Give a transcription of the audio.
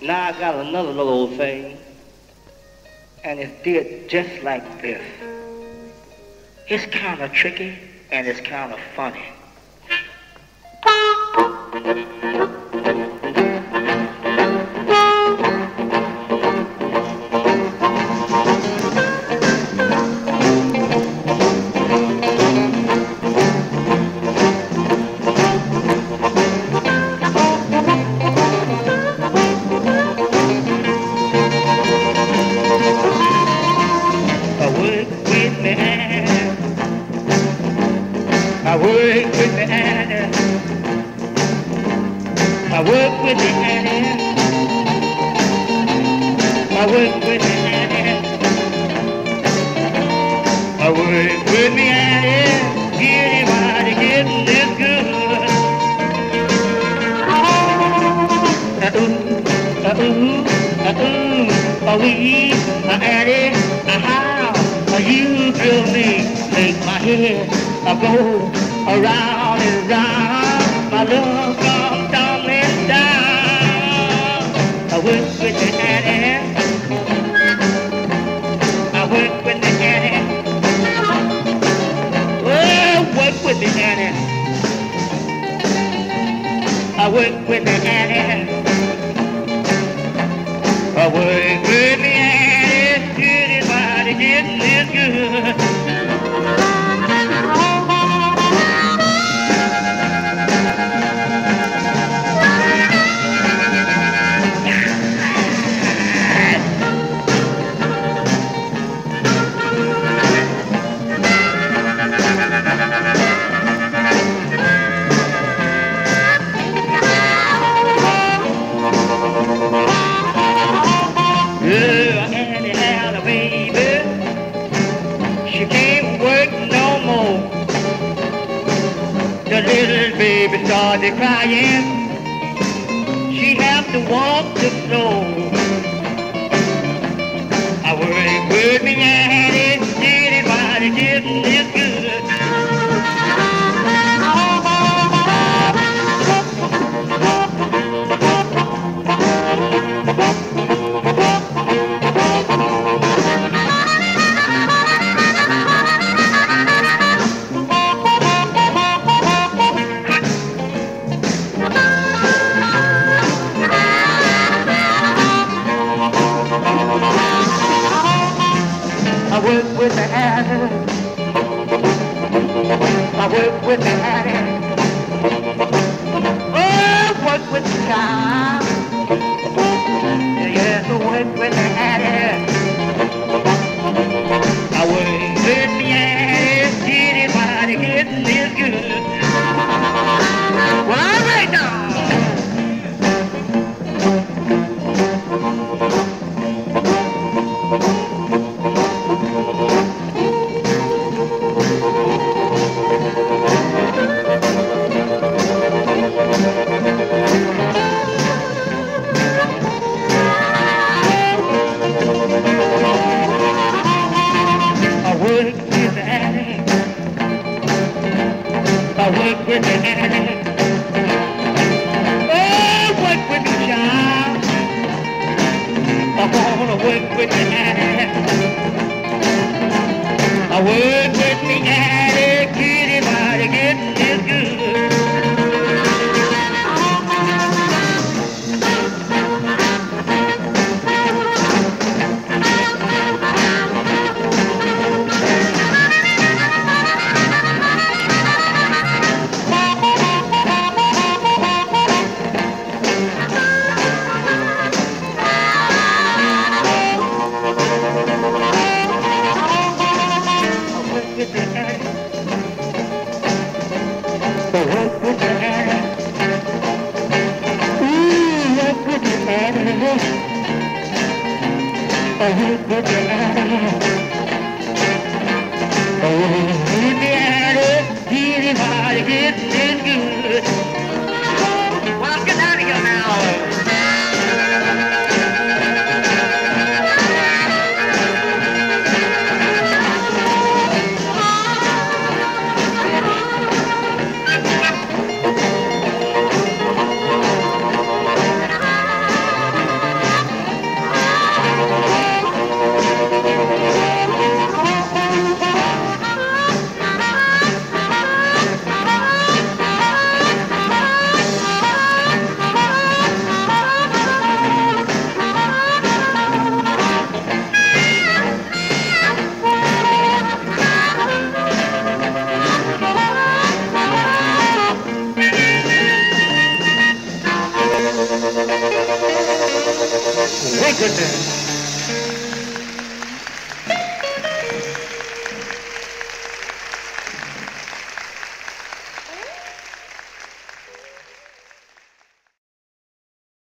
Now I got another little old thing, and it's did just like this. It's kind of tricky, and it's kind of funny. I work with the Annie. I work with the Annie. I work with the Annie. I work with the Annie. Anybody getting this good? Wee, Annie, how you drill me, make my head go around and round. My love comes down and down. I work with the Annie. I work with the Annie. Oh, work with the Annie. I work with the Annie. I work with the Annie. Anybody getting this good? Annie had a baby. She can't work no more. The little baby started crying. She had to walk the floor. I work with me, Annie. Anybody getting this good? I work with the Annie. I work with the Annie. Oh, I work with the child. Yes, I work with the Annie. I work with the Annie. Anybody getting this good? Well, all right now. I work with the Annie. I work with the Annie. Oh, work with the child. I wanna work with the Annie. I work with the Annie. Anybody getting this good? I work with the Annie.